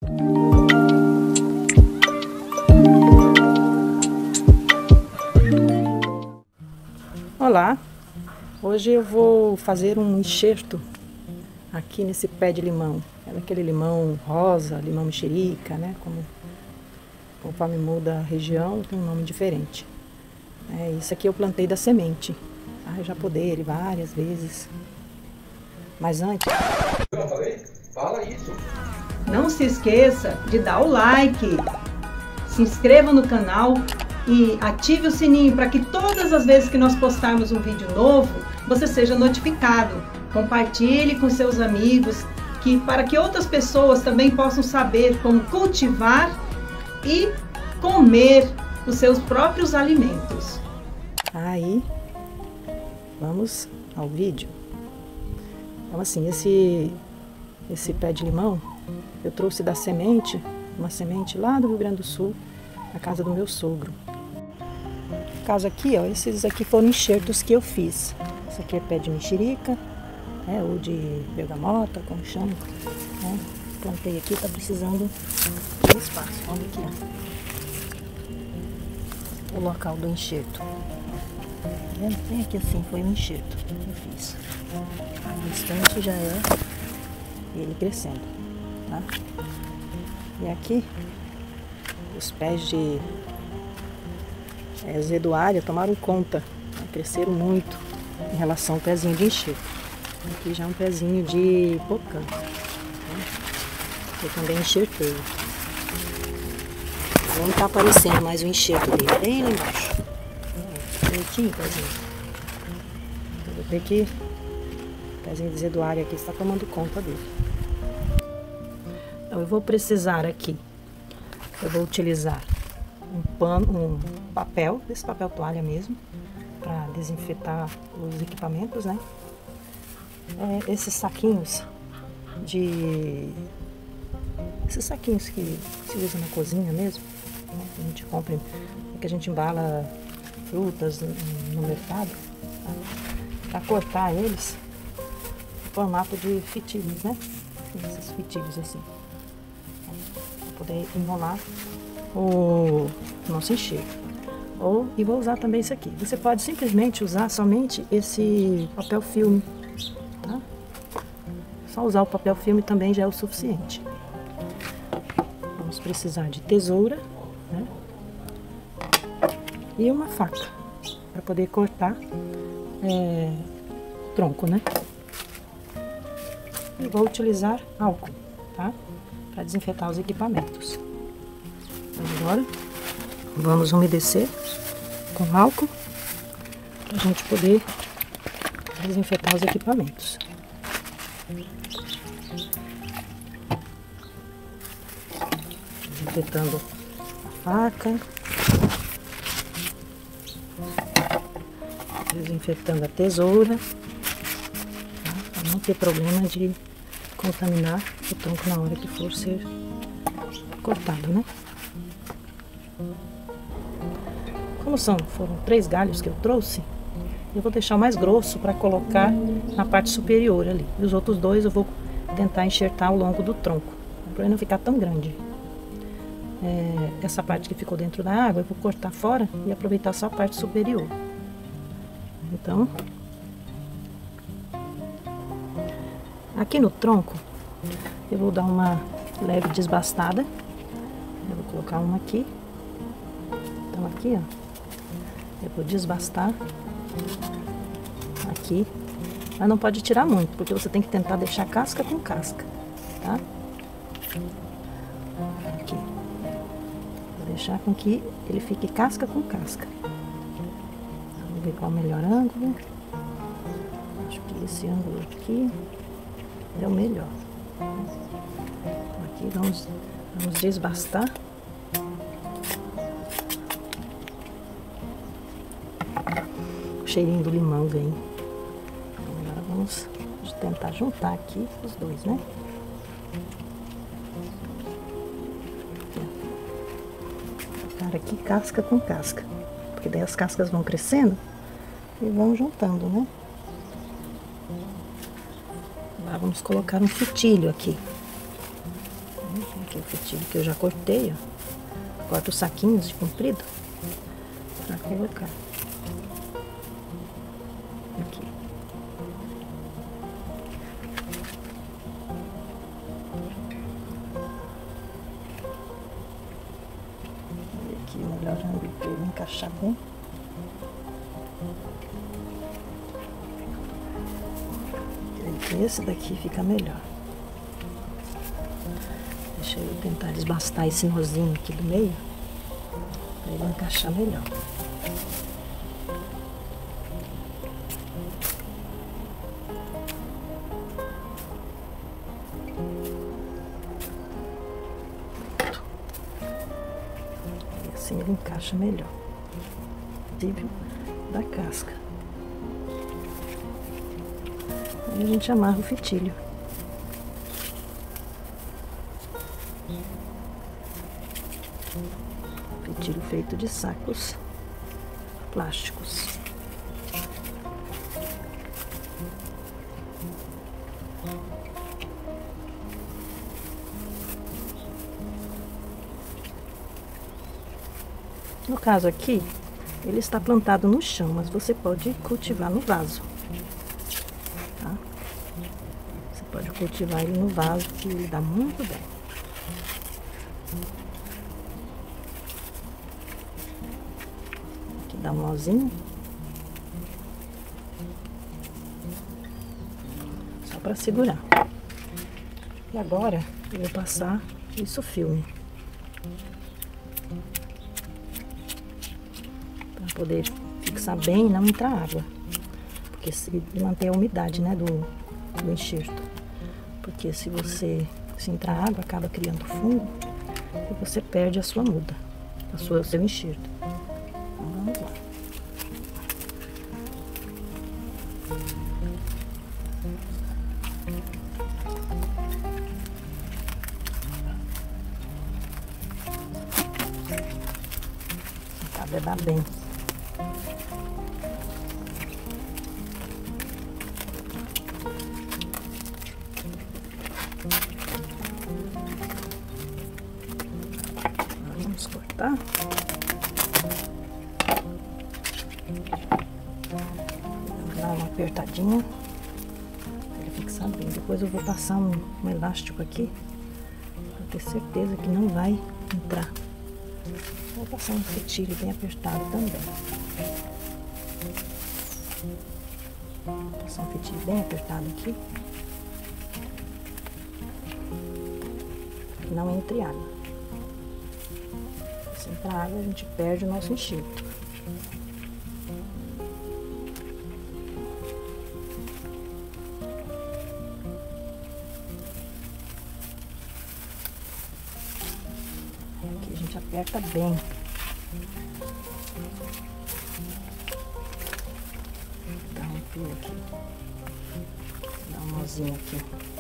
Olá, hoje eu vou fazer um enxerto aqui nesse pé de limão. É aquele limão rosa, limão mexerica, né? Conforme muda a região, tem um nome diferente. Isso aqui eu plantei da semente. Eu já podei ele várias vezes. Mas antes... Eu não falei? Fala isso! Não se esqueça de dar o like, se inscreva no canal e ative o sininho para que todas as vezes que nós postarmos um vídeo novo, você seja notificado. Compartilhe com seus amigos, para que outras pessoas também possam saber como cultivar e comer os seus próprios alimentos. Aí, vamos ao vídeo. Então assim, esse pé de limão, eu trouxe da semente, uma semente lá do Rio Grande do Sul, na casa do meu sogro. No caso aqui, ó, esses aqui foram enxertos que eu fiz. Esse aqui é pé de mexerica, ou de bergamota, como chama. Plantei aqui, tá precisando de espaço. Olha aqui, ó, o local do enxerto. Tá vendo? Bem aqui assim foi o enxerto que eu fiz. O restante já é ele crescendo, tá? E aqui, os pés de zedoária tomaram conta, cresceram muito em relação ao pezinho de enxerto. Aqui já é um pezinho de pocã, eu também enxertei. Não está aparecendo mais o enxerto dele, bem lá embaixo. Direitinho, pezinho. Eu vou ter que... O pezinho de zedoária aqui está tomando conta dele. Então eu vou precisar aqui, eu vou utilizar um pano, um papel, esse papel toalha mesmo, para desinfetar os equipamentos, né? Esses saquinhos esses saquinhos que se usa na cozinha mesmo, né? Que a gente compra, que a gente embala frutas no mercado, tá? Para cortar eles em formato de fitilhos, né? Esses fitilhos assim, para poder enrolar o nosso enxerto. E vou usar também esse aqui. Você pode simplesmente usar somente esse papel filme, tá? Só usar o papel filme também já é o suficiente. Vamos precisar de tesoura, né? E uma faca para poder cortar tronco, né? E vou utilizar álcool, tá? Para desinfetar os equipamentos. Então agora vamos umedecer com álcool para a gente poder desinfetar os equipamentos. Desinfetando a faca, desinfetando a tesoura, tá? Para não ter problema de contaminar o tronco na hora que for ser cortado, né? Como foram 3 galhos que eu trouxe, eu vou deixar o mais grosso para colocar na parte superior ali. E os outros 2 eu vou tentar enxertar ao longo do tronco, para ele não ficar tão grande. Essa parte que ficou dentro da água eu vou cortar fora e aproveitar só a parte superior. Então, aqui no tronco eu vou dar uma leve desbastada. Eu vou colocar uma aqui. Então aqui, ó, eu vou desbastar aqui, mas não pode tirar muito, porque você tem que tentar deixar casca com casca, tá? Aqui. Vou deixar com que ele fique casca com casca. Vamos ver qual é o melhor ângulo. Acho que esse ângulo aqui é o melhor. Aqui vamos desbastar. O cheirinho do limão vem. Agora vamos tentar juntar aqui os dois, né? Cortar aqui casca com casca, porque daí as cascas vão crescendo e vão juntando, né? Agora vamos colocar um fitilho aqui. Aqui o fitilho que eu já cortei, ó. Corto os saquinhos de comprido pra colocar aqui. Olha aqui o melhor ângulo pra ele encaixar bem. Esse daqui fica melhor. Deixa eu tentar desbastar esse nozinho aqui do meio para ele encaixar melhor. E assim ele encaixa melhor. Possível da casca. E a gente amarra o fitilho. Fitilho feito de sacos plásticos. No caso aqui, ele está plantado no chão, mas você pode cultivar no vaso. Tá? Você pode cultivar ele no vaso, que ele dá muito bem. Aqui dá um nozinho. Só para segurar. E agora eu vou passar isso filme. Para poder fixar bem e não entrar água. Porque se manter a umidade, né, do enxerto. Porque se entrar água, acaba criando fungo e você perde a sua muda, o seu enxerto. Então vamos lá. Tentar vedar bem. Vamos cortar. Vamos dar uma apertadinha para ele fixar bem. Depois eu vou passar um elástico aqui para ter certeza que não vai entrar. Vou passar um fitilho bem apertado também. Vou passar um fitilho bem apertado aqui. Que não entre água. Se entrar água, a gente perde o nosso enxerto. Aqui a gente aperta bem. Dá um fio aqui. Dá um nozinho aqui.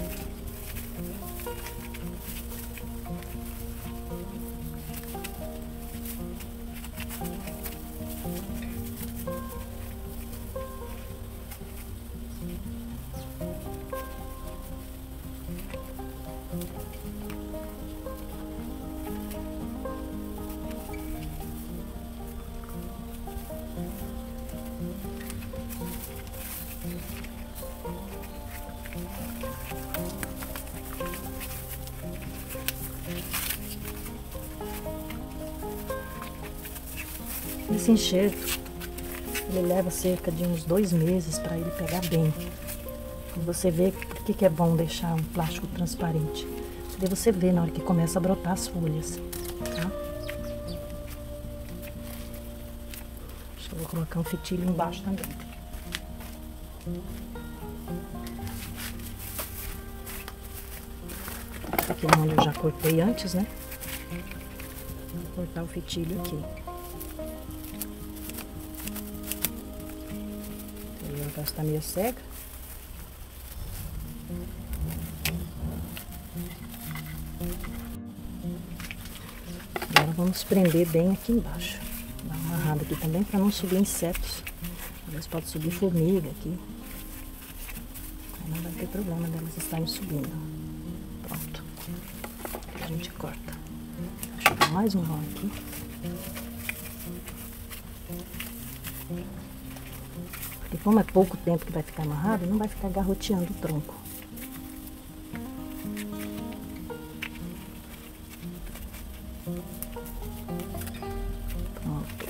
Esse enxerto, ele leva cerca de uns 2 meses para ele pegar bem. E você vê por que é bom deixar um plástico transparente. Daí você vê na hora que começa a brotar as folhas, tá? Eu vou colocar um fitilho embaixo também. Aqui onde eu já cortei antes, né? Vou cortar o fitilho aqui. Ela está meio cega. Agora vamos prender bem aqui embaixo. Dá uma amarrada aqui também para não subir insetos. Às vezes pode subir formiga aqui. Aí não vai ter problema delas estarem subindo. Pronto. A gente gente corta. Deixa eu dar mais um nó aqui. Porque como é pouco tempo que vai ficar amarrado, não vai ficar garroteando o tronco. Pronto.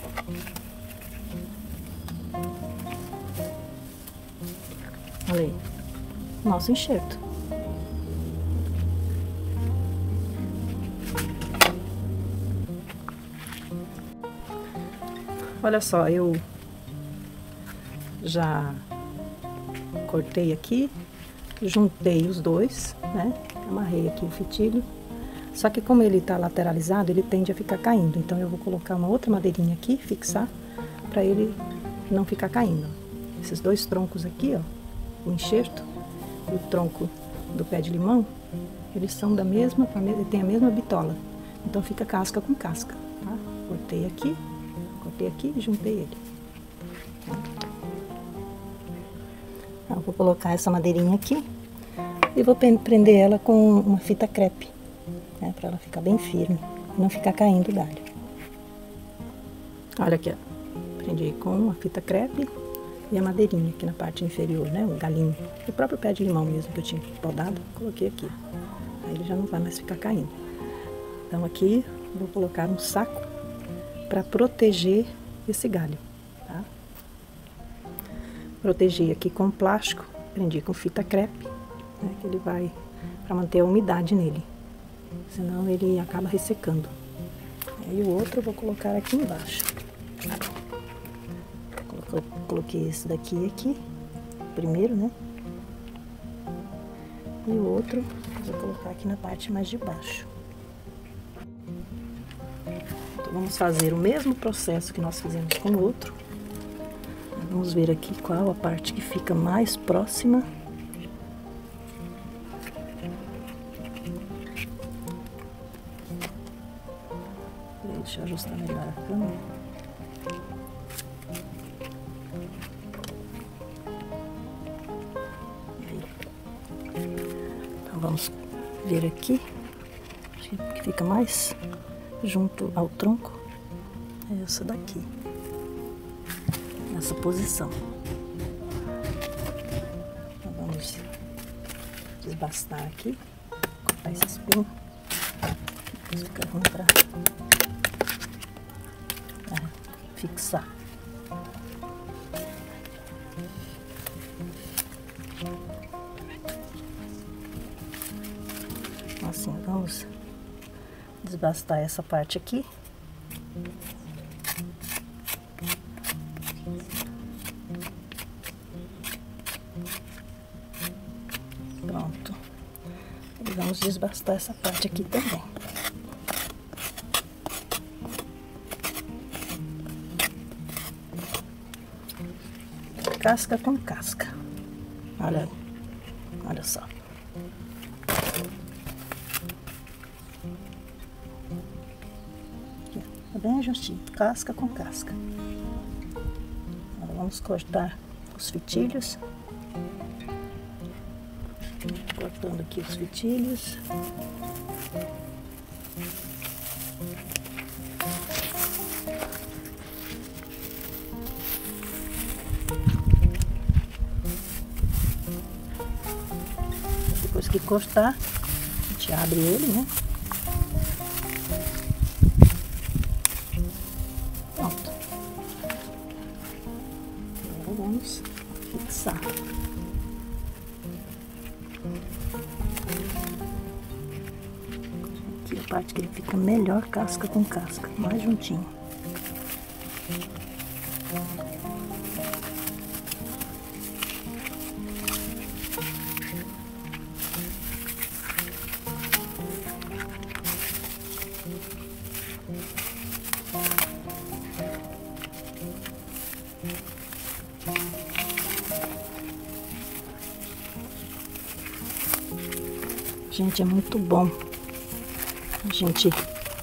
Olha aí, nosso enxerto. Olha só, eu já cortei aqui, juntei os dois, né? Amarrei aqui o fitilho. Só que como ele tá lateralizado, ele tende a ficar caindo. Então eu vou colocar uma outra madeirinha aqui, fixar, para ele não ficar caindo. Esses dois troncos aqui, ó, o enxerto e o tronco do pé de limão, eles são da mesma, tem a mesma bitola. Então fica casca com casca, tá? Cortei aqui e juntei ele. Eu vou colocar essa madeirinha aqui e vou prender ela com uma fita crepe, né, para ela ficar bem firme e não ficar caindo o galho. Olha aqui, ó. Prendi com uma fita crepe e a madeirinha aqui na parte inferior, né, o galinho, o próprio pé de limão mesmo que eu tinha podado, coloquei aqui. Aí ele já não vai mais ficar caindo. Então aqui vou colocar um saco para proteger esse galho, tá? Protegi aqui com plástico, prendi com fita crepe, né, que ele vai para manter a umidade nele, senão ele acaba ressecando. E o outro eu vou colocar aqui embaixo. Coloquei esse daqui aqui, primeiro, né? E o outro eu vou colocar aqui na parte mais de baixo. Então, vamos fazer o mesmo processo que nós fizemos com o outro. Vamos ver aqui qual a parte que fica mais próxima. Deixa eu ajustar melhor a câmera. Então vamos ver aqui, que fica mais junto ao tronco, é essa daqui, nessa posição. Então vamos desbastar aqui, cortar esse espinho, fica ruim para fixar. Assim, vamos desbastar essa parte aqui. Pronto. E vamos desbastar essa parte aqui também. Casca com casca. Olha aí. Olha só. Tá bem ajustinho, casca com casca. Agora vamos cortar os fitilhos. Cortando aqui os fitilhos. Depois que cortar, a gente abre ele, né? Pronto. Agora vamos fixar. Aqui a parte que ele fica melhor, casca com casca, mais juntinho. Gente, é muito bom a gente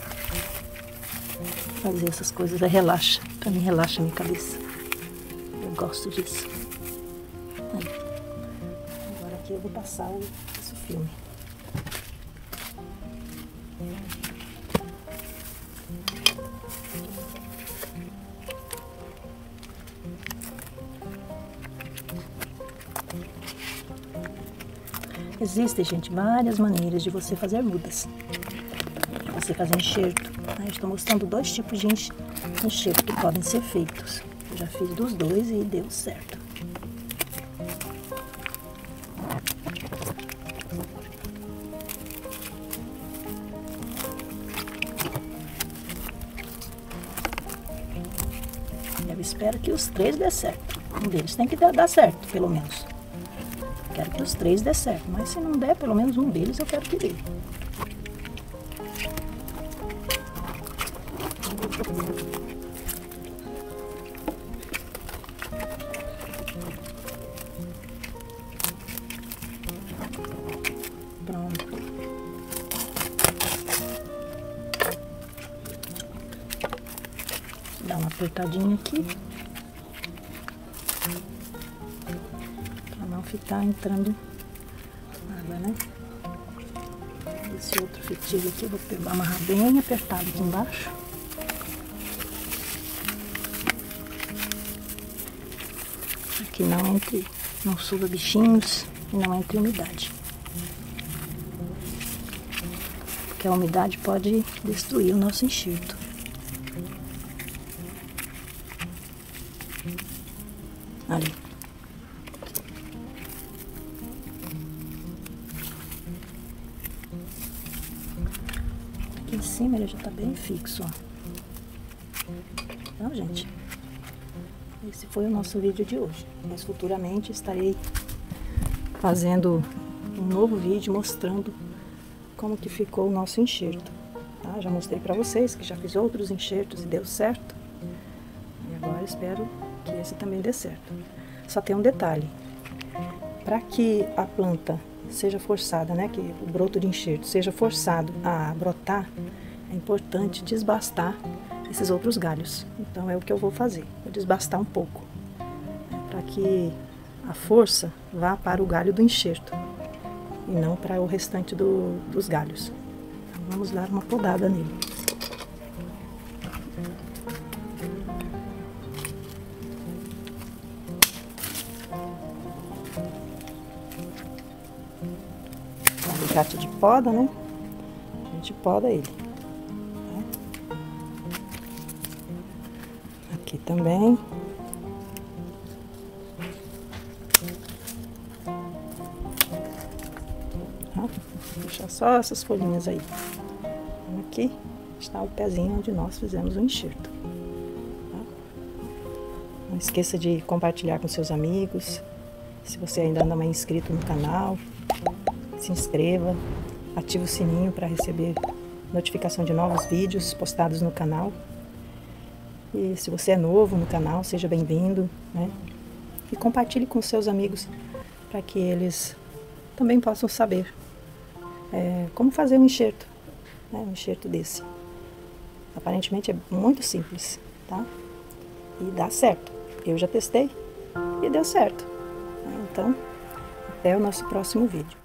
fazer essas coisas, relaxa. Pra mim, relaxa a minha cabeça. Eu gosto disso. Aí. Agora aqui eu vou passar esse filme. Existem, gente, várias maneiras de você fazer mudas. De você fazer enxerto. Eu estou mostrando 2 tipos de enxerto que podem ser feitos. Eu já fiz dos 2 e deu certo. Eu espero que os 3 dê certo. Um deles tem que dar certo, pelo menos. Quero que os 3 dê certo, mas se não der, pelo menos um deles eu quero que dê. Pronto. Dá uma apertadinha aqui. Pra não ficar entrando água, né? Esse outro fitilho aqui eu vou amarrar bem apertado aqui embaixo. Que não suba bichinhos e não entre umidade. Porque a umidade pode destruir o nosso enxerto. Ali. Aqui em cima ele já tá bem fixo, ó. Então, gente, esse foi o nosso vídeo de hoje. Mas futuramente estarei fazendo um novo vídeo mostrando como que ficou o nosso enxerto. Tá? Já mostrei pra vocês que já fiz outros enxertos e deu certo. E agora espero que esse também dê certo. Só tem um detalhe. Para que a planta seja forçada, né, que o broto de enxerto seja forçado a brotar, é importante desbastar esses outros galhos. Então é o que eu vou fazer. Vou desbastar um pouco, para que a força vá para o galho do enxerto e não para o restante dos galhos. Então, vamos dar uma podada nele. Alicate de poda, né? A gente poda ele. Aqui também. Vou deixar só essas folhinhas aí. Aqui está o pezinho onde nós fizemos o enxerto. Não esqueça de compartilhar com seus amigos. Se você ainda não é inscrito no canal, se inscreva, ative o sininho para receber notificação de novos vídeos postados no canal. E se você é novo no canal, seja bem-vindo, né? E compartilhe com seus amigos para que eles também possam saber como fazer um enxerto, né? Um enxerto desse. Aparentemente é muito simples, tá? E dá certo. Eu já testei e deu certo. Então, até o nosso próximo vídeo.